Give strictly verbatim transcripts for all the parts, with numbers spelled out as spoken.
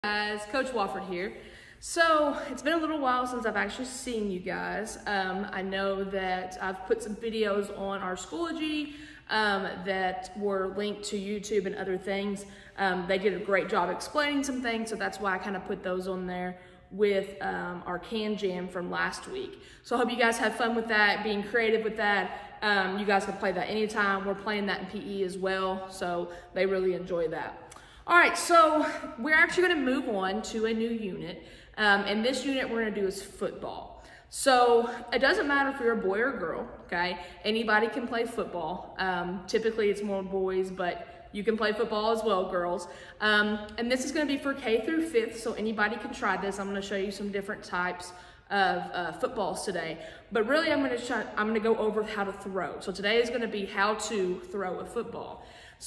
Guys, Coach Wofford here. So it's been a little while since I've actually seen you guys. Um, I know that I've put some videos on our Schoology um, that were linked to YouTube and other things. Um, they did a great job explaining some things, so that's why I kind of put those on there with um, our Can Jam from last week. So I hope you guys had fun with that, being creative with that. Um, you guys can play that anytime. We're playing that in P E as well, so they really enjoy that. All right, so we're actually going to move on to a new unit, um, and this unit we're going to do is football. So it doesn't matter if you're a boy or a girl, okay? Anybody can play football. Um, typically it's more boys, but you can play football as well, girls. Um, and this is going to be for K through fifth, so anybody can try this. I'm going to show you some different types of uh, footballs today. But really, I'm going to try, I'm going to go over how to throw. So today is going to be how to throw a football.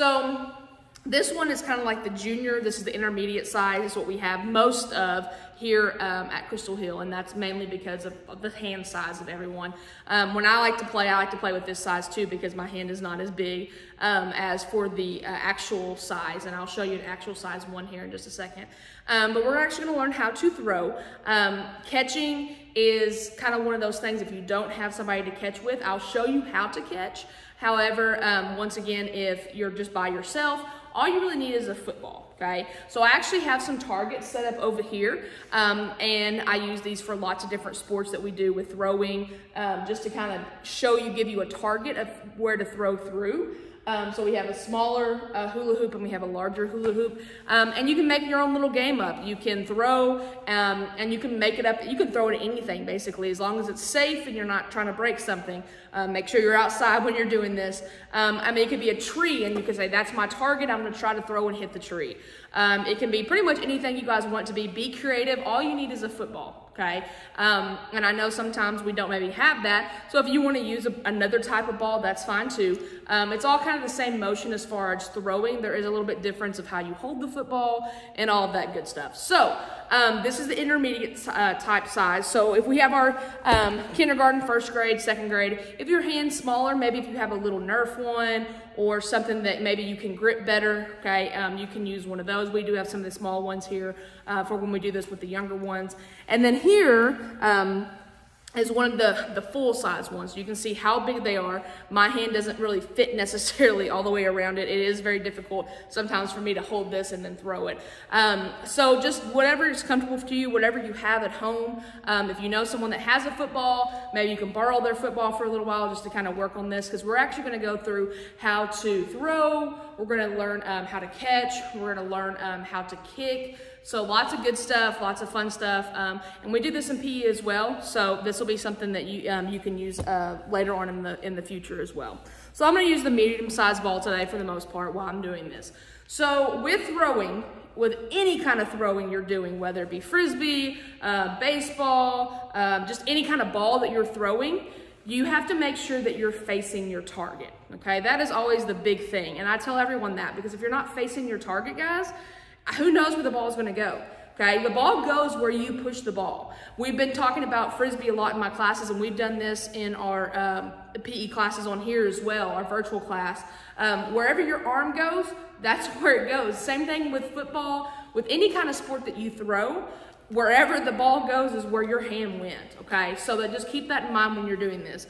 So this one is kind of like the junior. This is the intermediate size. This is what we have most of here um, at Crystal Hill, and that's mainly because of, of the hand size of everyone. Um, when I like to play, I like to play with this size too because my hand is not as big um, as for the uh, actual size, and I'll show you an actual size one here in just a second. Um, but we're actually going to learn how to throw. Um, catching is kind of one of those things, if you don't have somebody to catch with, I'll show you how to catch. However, um, once again, if you're just by yourself, all you really need is a football, okay? So I actually have some targets set up over here, um, and I use these for lots of different sports that we do with throwing, um, just to kind of show you, give you a target of where to throw through. Um, so we have a smaller uh, hula hoop and we have a larger hula hoop. Um, and you can make your own little game up. You can throw um, and you can make it up. You can throw it at anything basically, as long as it's safe and you're not trying to break something. Uh, make sure you're outside when you're doing this. Um, I mean, it could be a tree and you can say, that's my target. I'm going to try to throw and hit the tree. Um, it can be pretty much anything you guys want to be. Be creative. All you need is a football. Okay, um, and I know sometimes we don't maybe have that, so if you want to use a, another type of ball, that's fine too. Um, it's all kind of the same motion as far as throwing. There is a little bit difference of how you hold the football and all of that good stuff. So um, this is the intermediate uh, type size. So if we have our um, kindergarten, first grade, second grade, if your hand's smaller, maybe if you have a little Nerf one or something that maybe you can grip better, okay, um, you can use one of those. We do have some of the small ones here uh, for when we do this with the younger ones. And then here um, is one of the, the full-size ones. You can see how big they are. My hand doesn't really fit necessarily all the way around it. It is very difficult sometimes for me to hold this and then throw it. Um, so just whatever is comfortable to you, whatever you have at home. Um, if you know someone that has a football, maybe you can borrow their football for a little while just to kind of work on this, because we're actually going to go through how to throw. We're going to learn um, how to catch. We're going to learn um, how to kick. So lots of good stuff, lots of fun stuff, um, and we do this in P E as well. So this will be something that you um, you can use uh, later on in the in the future as well. So I'm going to use the medium-sized ball today for the most part while I'm doing this. So with throwing, with any kind of throwing you're doing, whether it be frisbee, uh, baseball, um, just any kind of ball that you're throwing, you have to make sure that you're facing your target. Okay, that is always the big thing, and I tell everyone that, because if you're not facing your target, guys, who knows where the ball is going to go, okay? The ball goes where you push the ball. We've been talking about frisbee a lot in my classes, and we've done this in our um, P E classes on here as well, our virtual class. Um, wherever your arm goes, that's where it goes. Same thing with football, with any kind of sport that you throw, wherever the ball goes is where your hand went, okay? So that just keep that in mind when you're doing this.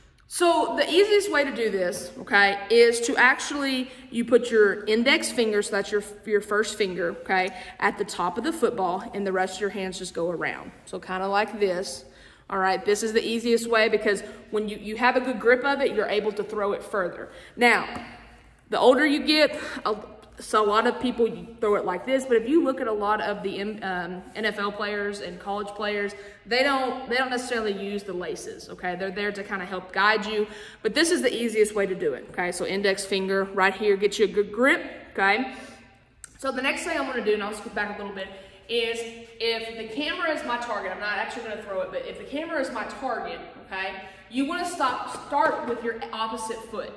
So the easiest way to do this, okay, is to actually, you put your index finger, so that's your, your first finger, okay, at the top of the football, and the rest of your hands just go around. So kind of like this, all right? This is the easiest way, because when you, you have a good grip of it, you're able to throw it further. Now, the older you get, so a lot of people throw it like this, but if you look at a lot of the um, N F L players and college players, they don't they don't necessarily use the laces, okay? They're there to kind of help guide you, but this is the easiest way to do it, okay? So index finger right here, get you a good grip, okay? So the next thing I'm gonna do, and I'll scoot back a little bit, is if the camera is my target, I'm not actually gonna throw it, but if the camera is my target, okay, you wanna stop, start with your opposite foot.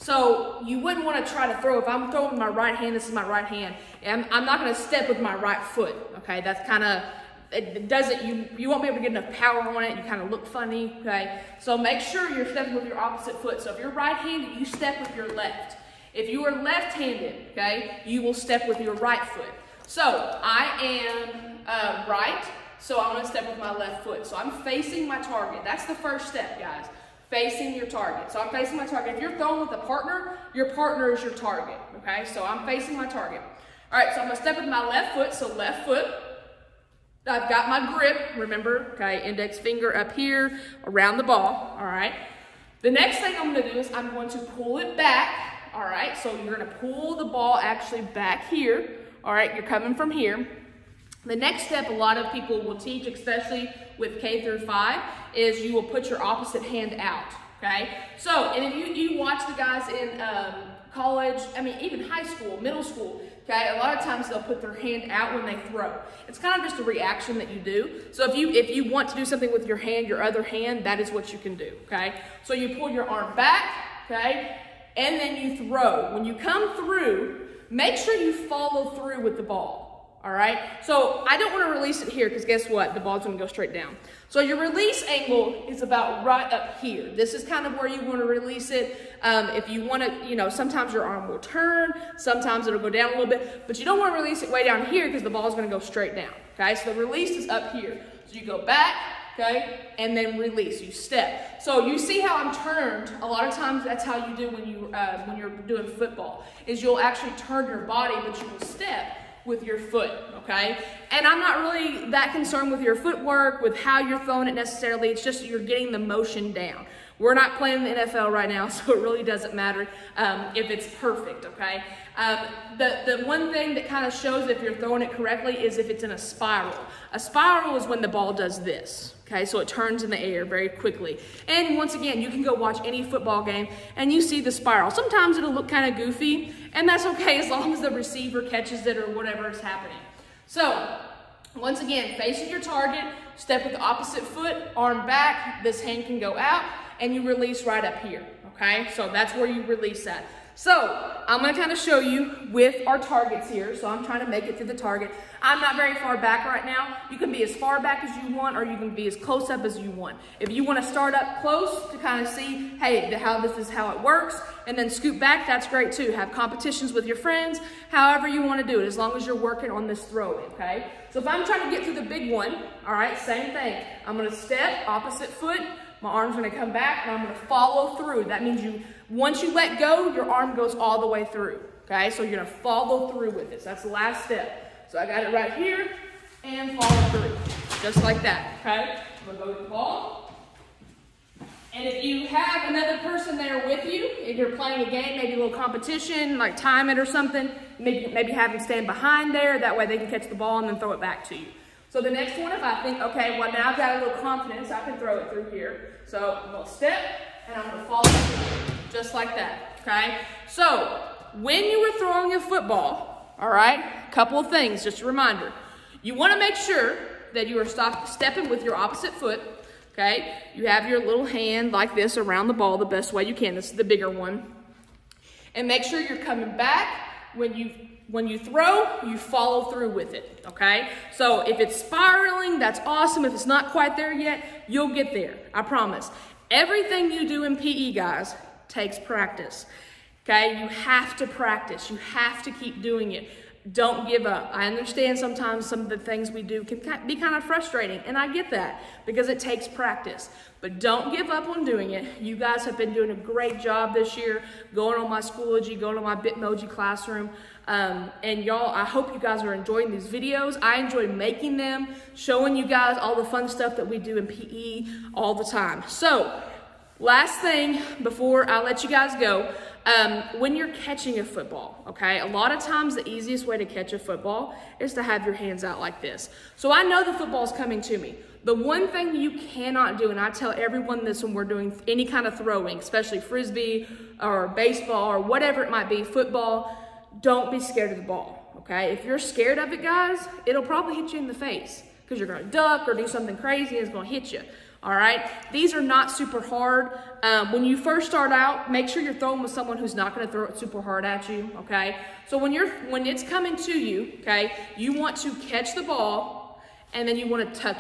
So you wouldn't want to try to throw, if I'm throwing with my right hand, this is my right hand, and I'm, I'm not going to step with my right foot, okay? That's kind of, it doesn't, you, you won't be able to get enough power on it, you kind of look funny, okay? So make sure you're stepping with your opposite foot. So if you're right-handed, you step with your left. If you are left-handed, okay, you will step with your right foot. So I am uh, right, so I'm gonna step with my left foot. So I'm facing my target. That's the first step, guys. Facing your target. So I'm facing my target. If you're throwing with a partner, your partner is your target, okay? So I'm facing my target. All right, so I'm gonna step with my left foot, so left foot. I've got my grip, remember, okay, index finger up here around the ball, all right? The next thing I'm gonna do is I'm going to pull it back, all right? So you're gonna pull the ball actually back here, all right? You're coming from here. The next step a lot of people will teach, especially with K through five, is you will put your opposite hand out, okay? So, and if you, you watch the guys in um, college, I mean, even high school, middle school, okay, a lot of times they'll put their hand out when they throw. It's kind of just a reaction that you do. So if you, if you want to do something with your hand, your other hand, that is what you can do, okay? So you pull your arm back, okay, and then you throw. When you come through, make sure you follow through with the ball. All right, so I don't want to release it here because guess what? The ball's going to go straight down. So your release angle is about right up here. This is kind of where you want to release it. Um, if you want to, you know, sometimes your arm will turn, sometimes it'll go down a little bit, but you don't want to release it way down here because the ball is going to go straight down. Okay, so the release is up here. So you go back, okay, and then release. You step. So you see how I'm turned. A lot of times that's how you do when you uh, when you're doing football. Is you'll actually turn your body, but you will step with your foot, okay? And I'm not really that concerned with your footwork, with how you're throwing it necessarily. It's just you're getting the motion down. We're not playing in the N F L right now, so it really doesn't matter um, if it's perfect, okay? Um, the, the one thing that kind of shows if you're throwing it correctly is if it's in a spiral. A spiral is when the ball does this, okay? So it turns in the air very quickly. And once again, you can go watch any football game and you see the spiral. Sometimes it'll look kind of goofy, and that's okay as long as the receiver catches it or whatever is happening. So, once again, facing your target, step with the opposite foot, arm back, this hand can go out, and you release right up here, okay? So that's where you release that. So I'm gonna kind of show you with our targets here. So I'm trying to make it to the target. I'm not very far back right now. You can be as far back as you want, or you can be as close up as you want. If you want to start up close to kind of see, hey, the, how this is how it works, and then scoot back, that's great too. Have competitions with your friends, however you want to do it, as long as you're working on this throw in, okay? So if I'm trying to get to the big one, all right, same thing. I'm gonna step, opposite foot, my arm's gonna come back, and I'm gonna follow through. That means you, once you let go, your arm goes all the way through, okay? So you're gonna follow through with this. That's the last step. So I got it right here, and follow through, just like that, okay? I'm gonna go with the ball. And if you have another person there with you, if you're playing a game, maybe a little competition, like time it or something, maybe, maybe have them stand behind there, that way they can catch the ball and then throw it back to you. So the next one, if I think, okay, well now I've got a little confidence, I can throw it through here. So I'm gonna step, and I'm gonna follow through, just like that, okay? So when you were throwing a football, all right, a couple of things, just a reminder. You wanna make sure that you are stop, stepping with your opposite foot, okay? You have your little hand like this around the ball the best way you can. This is the bigger one. And make sure you're coming back when you When you throw, you follow through with it, okay? So if it's spiraling, that's awesome. If it's not quite there yet, you'll get there, I promise. Everything you do in P E, guys, takes practice, okay? You have to practice. You have to keep doing it. Don't give up. I understand sometimes some of the things we do can be kind of frustrating, and I get that because it takes practice. But don't give up on doing it. You guys have been doing a great job this year, going on my Schoology, going on my Bitmoji classroom. Um, and y'all, I hope you guys are enjoying these videos. I enjoy making them, showing you guys all the fun stuff that we do in P E all the time. So, last thing before I let you guys go, um, when you're catching a football, okay, a lot of times the easiest way to catch a football is to have your hands out like this. So I know the football's coming to me. The one thing you cannot do, and I tell everyone this when we're doing any kind of throwing, especially Frisbee or baseball or whatever it might be, football, don't be scared of the ball, okay? If you're scared of it, guys, it'll probably hit you in the face because you're gonna duck or do something crazy and it's gonna hit you, all right? These are not super hard. Um, when you first start out, make sure you're throwing with someone who's not gonna throw it super hard at you, okay? So when, you're, when it's coming to you, okay, you want to catch the ball and then you wanna tuck it,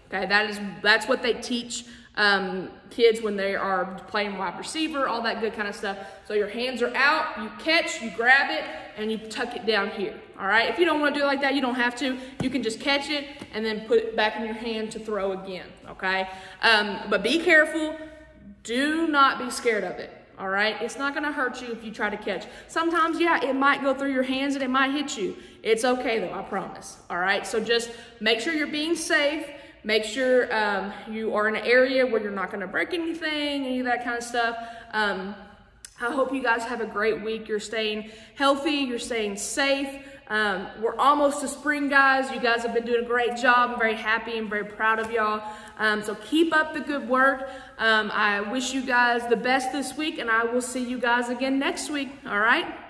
Okay, that is that's what they teach um, kids when they are playing wide receiver, all that good kind of stuff. So your hands are out, you catch, you grab it, and you tuck it down here. All right, if you don't want to do it like that, you don't have to. You can just catch it and then put it back in your hand to throw again. Okay, um, but be careful. Do not be scared of it. All right, it's not going to hurt you if you try to catch. Sometimes, yeah, it might go through your hands and it might hit you. It's okay though, I promise. All right, so just make sure you're being safe. Make sure um, you are in an area where you're not going to break anything, any of that kind of stuff. Um, I hope you guys have a great week. You're staying healthy. You're staying safe. Um, we're almost to spring, guys. You guys have been doing a great job. I'm very happy and very proud of y'all. Um, so keep up the good work. Um, I wish you guys the best this week, and I will see you guys again next week. All right?